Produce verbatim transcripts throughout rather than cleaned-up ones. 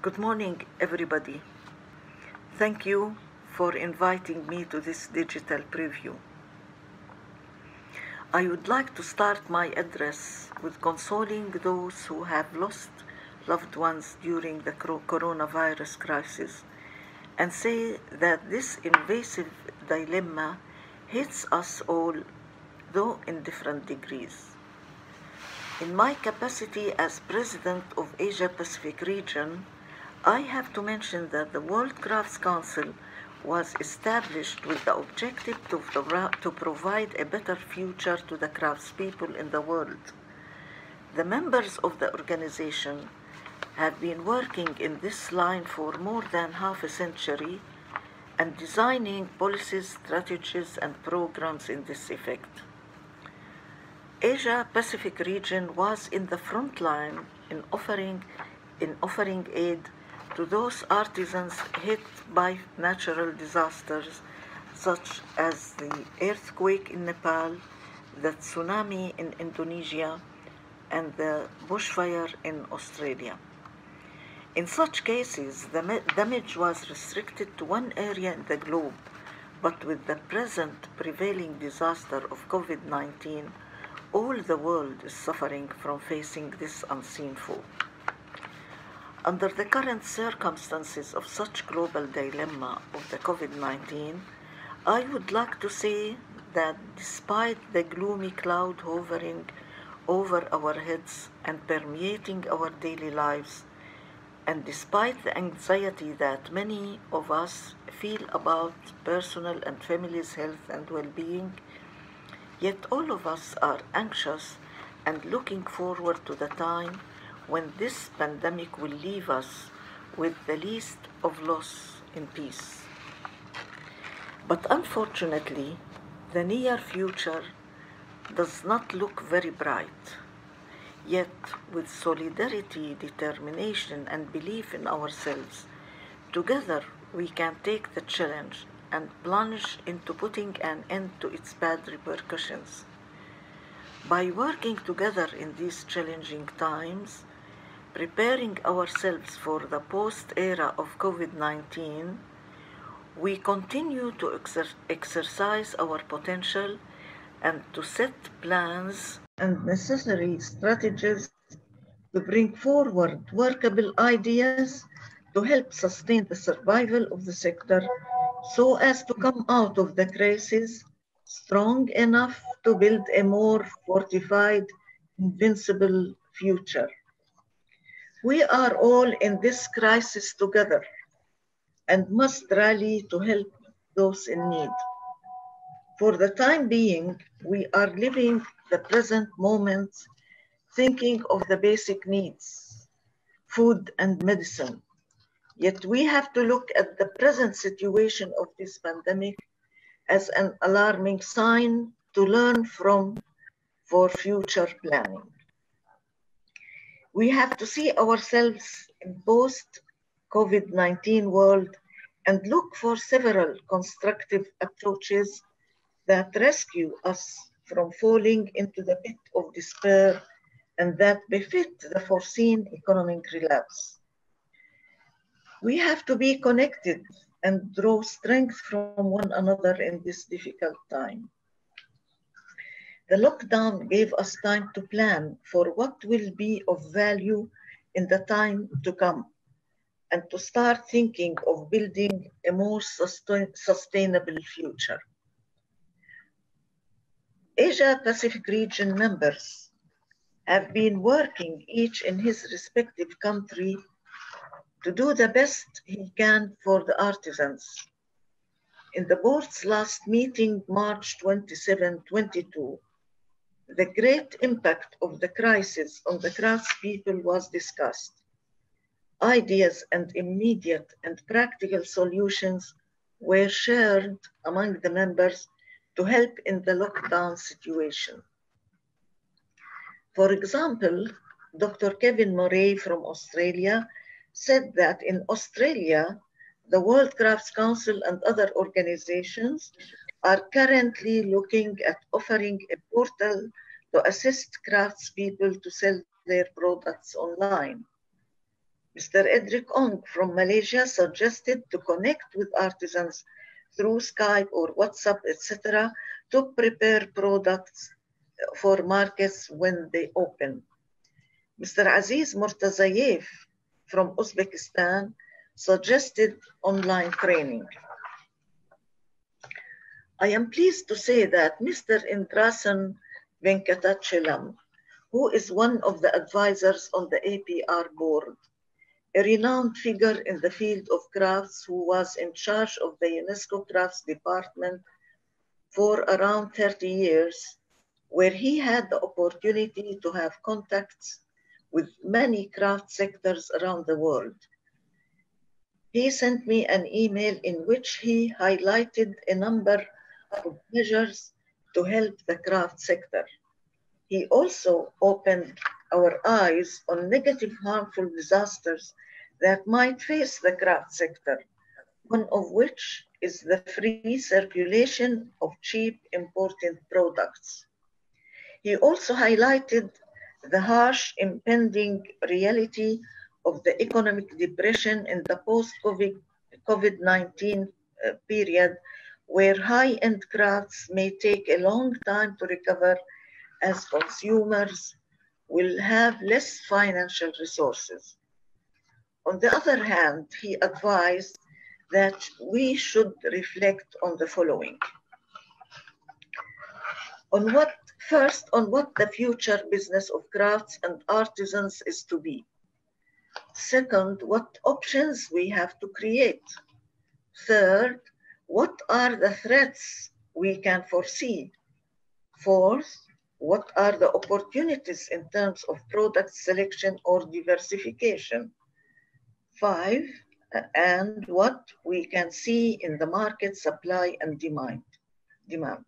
Good morning, everybody. Thank you for inviting me to this digital preview. I would like to start my address with consoling those who have lost loved ones during the coronavirus crisis and say that this invasive dilemma hits us all, though in different degrees. In my capacity as President of Asia Pacific region, I have to mention that the World Crafts Council was established with the objective to, to provide a better future to the craftspeople in the world. The members of the organization have been working in this line for more than half a century and designing policies, strategies, and programs in this effect. Asia Pacific region was in the front line in offering, in offering aid to those artisans hit by natural disasters such as the earthquake in Nepal, the tsunami in Indonesia, and the bushfire in Australia. In such cases, the damage was restricted to one area in the globe, but with the present prevailing disaster of COVID nineteen, all the world is suffering from facing this unseen foe. Under the current circumstances of such global dilemma of the COVID nineteen, I would like to say that despite the gloomy cloud hovering over our heads and permeating our daily lives, and despite the anxiety that many of us feel about personal and family's health and well-being, yet all of us are anxious and looking forward to the time when this pandemic will leave us with the least of loss in peace. But unfortunately, the near future does not look very bright. Yet, with solidarity, determination, and belief in ourselves, together we can take the challenge and plunge into putting an end to its bad repercussions. By working together in these challenging times, preparing ourselves for the post-era of COVID nineteen, we continue to exer- exercise our potential and to set plans and necessary strategies to bring forward workable ideas to help sustain the survival of the sector so as to come out of the crisis strong enough to build a more fortified, invincible future. We are all in this crisis together and must rally to help those in need. For the time being, we are living the present moment thinking of the basic needs, food and medicine. Yet we have to look at the present situation of this pandemic as an alarming sign to learn from for future planning. We have to see ourselves in post-COVID nineteen world and look for several constructive approaches that rescue us from falling into the pit of despair and that befit the foreseen economic relapse. We have to be connected and draw strength from one another in this difficult time. The lockdown gave us time to plan for what will be of value in the time to come and to start thinking of building a more sustain- sustainable future. Asia Pacific region members have been working each in his respective country to do the best he can for the artisans. In the board's last meeting, March twenty-seventh, twenty-two, the great impact of the crisis on the craftspeople was discussed. Ideas and immediate and practical solutions were shared among the members to help in the lockdown situation. For example, Doctor Kevin Murray from Australia said that in Australia, the World Crafts Council and other organizations are currently looking at offering a portal to assist craftspeople to sell their products online. Mister Edric Ong from Malaysia suggested to connect with artisans through Skype or WhatsApp, et cetera, to prepare products for markets when they open. Mister Aziz Murtazayev from Uzbekistan suggested online training. I am pleased to say that Mister Indrasan Venkatachalam, who is one of the advisors on the A P R board, a renowned figure in the field of crafts who was in charge of the UNESCO Crafts Department for around thirty years, where he had the opportunity to have contacts with many craft sectors around the world. He sent me an email in which he highlighted a number of measures to help the craft sector. He also opened our eyes on negative, harmful disasters that might face the craft sector, one of which is the free circulation of cheap imported products. He also highlighted the harsh impending reality of the economic depression in the post-COVID nineteen uh, period, where high-end crafts may take a long time to recover as consumers will have less financial resources. On the other hand, he advised that we should reflect on the following. On what, first, on what the future business of crafts and artisans is to be. Second, what options we have to create. Third, what are the threats we can foresee. Fourth, what are the opportunities in terms of product selection or diversification. Five, and what we can see in the market supply and demand. demand.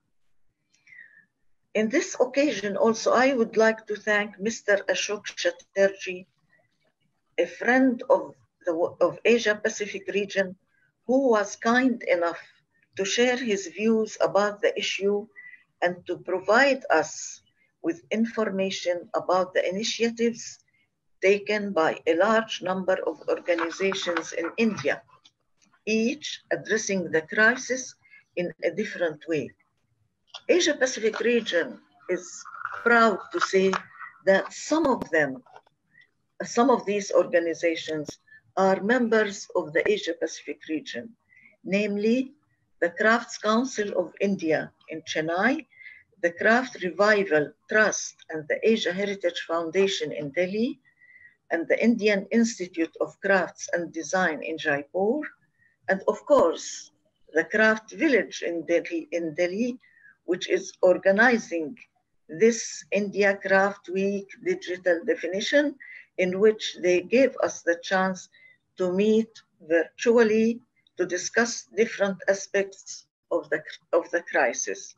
In this occasion also, I would like to thank Mister Ashok Chatterjee, a friend of the of Asia Pacific region, who was kind enough to share his views about the issue and to provide us with information about the initiatives taken by a large number of organizations in India, each addressing the crisis in a different way. Asia Pacific region is proud to say that some of them, some of these organizations are members of the Asia Pacific region, namely the Crafts Council of India in Chennai, the Craft Revival Trust and the Asia Heritage Foundation in Delhi, and the Indian Institute of Crafts and Design in Jaipur, and of course, the Craft Village in Delhi, in Delhi, which is organizing this India Craft Week digital definition, in which they gave us the chance to meet virtually to discuss different aspects of the, of the crisis.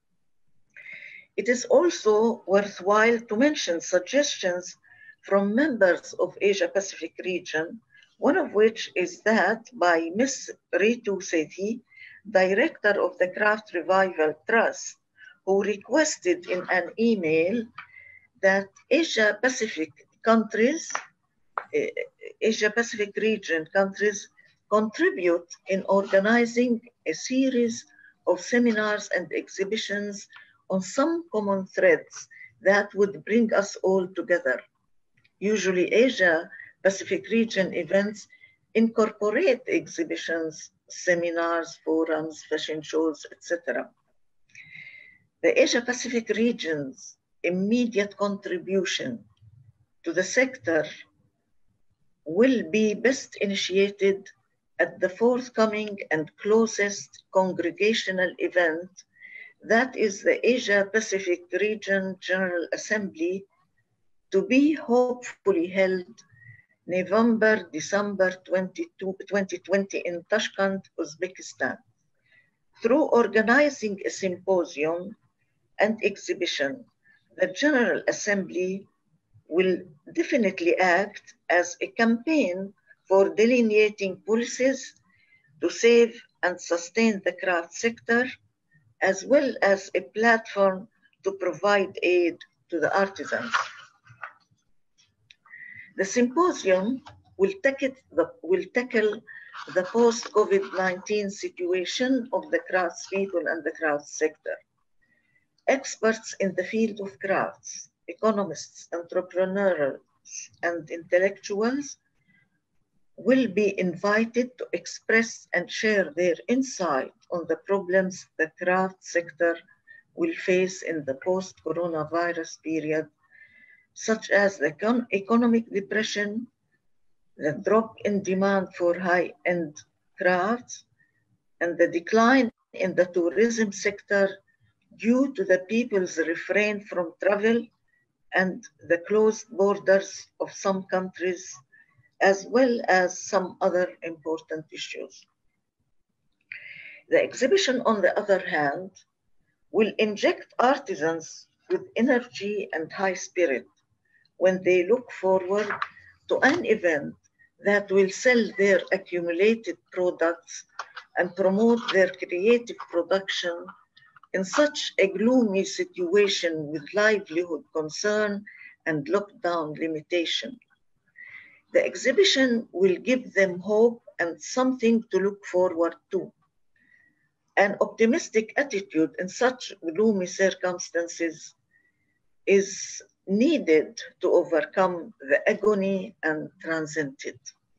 It is also worthwhile to mention suggestions from members of Asia Pacific region, one of which is that by Miz Ritu Sethi, director of the Craft Revival Trust, who requested in an email that Asia Pacific countries, Asia Pacific region countries contribute in organizing a series of seminars and exhibitions on some common threads that would bring us all together. Usually Asia Pacific region events incorporate exhibitions, seminars, forums, fashion shows, et cetera. The Asia Pacific region's immediate contribution to the sector will be best initiated at the forthcoming and closest congregational event, that is the Asia Pacific Region General Assembly, to be hopefully held November, December twenty twenty in Tashkent, Uzbekistan. Through organizing a symposium and exhibition, the General Assembly will definitely act as a campaign for delineating policies to save and sustain the craft sector, as well as a platform to provide aid to the artisans. The symposium will tackle the, will tackle the post-COVID nineteen situation of the craftspeople and the crafts sector. Experts in the field of crafts, economists, entrepreneurs, and intellectuals will be invited to express and share their insight on the problems the craft sector will face in the post-coronavirus period, such as the economic depression, the drop in demand for high-end crafts, and the decline in the tourism sector due to the people's refrain from travel and the closed borders of some countries, as well as some other important issues. The exhibition, on the other hand, will inject artisans with energy and high spirit when they look forward to an event that will sell their accumulated products and promote their creative production in such a gloomy situation with livelihood concern and lockdown limitation. The exhibition will give them hope and something to look forward to. An optimistic attitude in such gloomy circumstances is needed to overcome the agony and transcend it.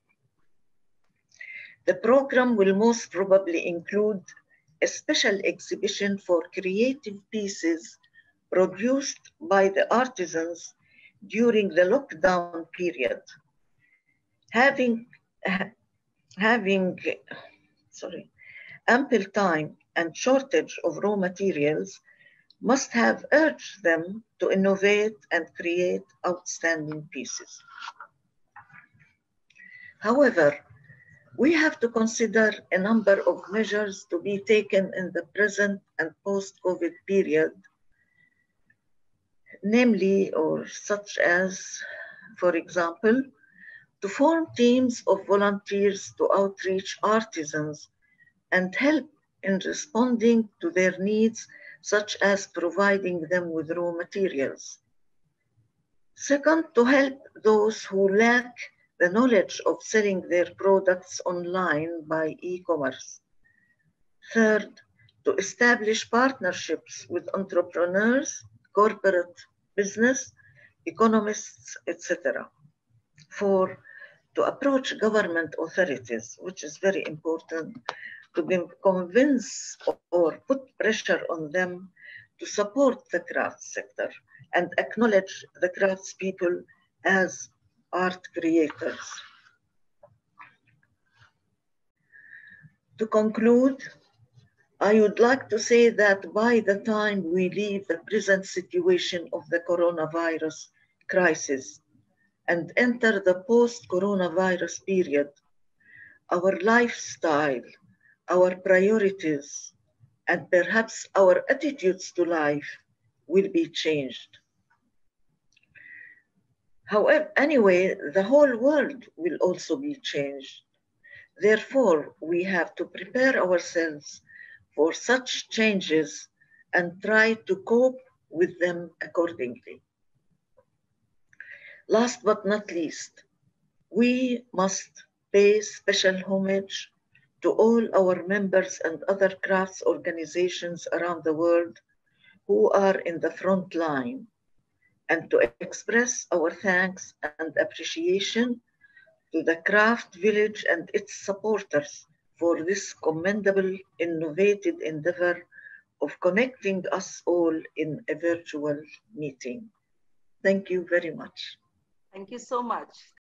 The program will most probably include a special exhibition for creative pieces produced by the artisans during the lockdown period. Having, having sorry, ample time and shortage of raw materials must have urged them to innovate and create outstanding pieces. However, we have to consider a number of measures to be taken in the present and post-COVID period, namely, or such as, for example, to form teams of volunteers to outreach artisans and help in responding to their needs, such as providing them with raw materials. Second, to help those who lack the knowledge of selling their products online by e-commerce. Third, to establish partnerships with entrepreneurs, corporate business, economists, et cetera. Four, to approach government authorities, which is very important, to convince or put pressure on them to support the crafts sector and acknowledge the craftspeople as art creators. To conclude, I would like to say that by the time we leave the present situation of the coronavirus crisis and enter the post-coronavirus period, our lifestyle, our priorities, and perhaps our attitudes to life will be changed. However, anyway, the whole world will also be changed. Therefore, we have to prepare ourselves for such changes and try to cope with them accordingly. Last but not least, we must pay special homage to all our members and other crafts organizations around the world who are in the front line, and to express our thanks and appreciation to the Craft Village and its supporters for this commendable, innovative endeavor of connecting us all in a virtual meeting. Thank you very much. Thank you so much.